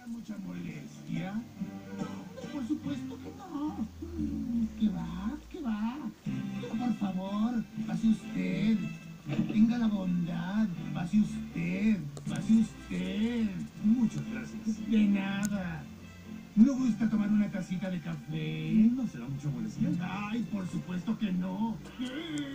mucha molestia? Por supuesto que no. ¿Qué va? ¿Qué va? Pero por favor, pase usted. Tenga la bondad. Pase usted. Pase usted. Muchas gracias. De nada. ¿No gusta tomar una tacita de café? ¿No será mucha molestia? Ay, por supuesto que no.